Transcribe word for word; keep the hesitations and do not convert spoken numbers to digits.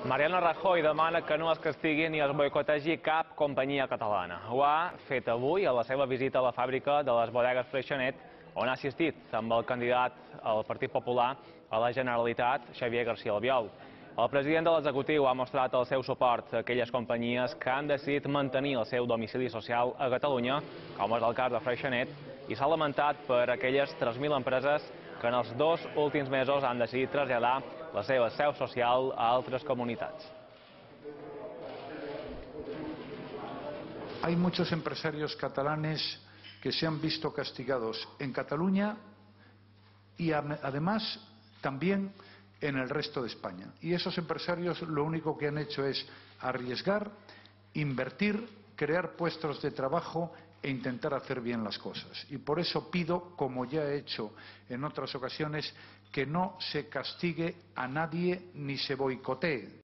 Mariano Rajoy demana que no es castigui ni es boicotegi cap companyia catalana. Ho ha fet avui a la seva visita a la fàbrica de les bodegues Freixenet, on ha assistit amb el candidat al Partit Popular a la Generalitat, Xavier García Albiol. El president de l'executiu ha mostrat el seu suport a aquelles companyies que han decidit mantenir el seu domicili social a Catalunya, com és el cas de Freixenet, i s'ha lamentat per aquelles tres mil empreses que en els dos últims mesos han decidit traslladar la seva seu social a altres comunitats. Hay muchos empresarios catalanes que se han visto castigados en Cataluña y además también en el resto de España. Y esos empresarios lo único que han hecho es arriesgar, invertir, crear puestos de trabajo e intentar hacer bien las cosas. Y por eso pido, como ya he hecho en otras ocasiones, que no se castigue a nadie ni se boicotee.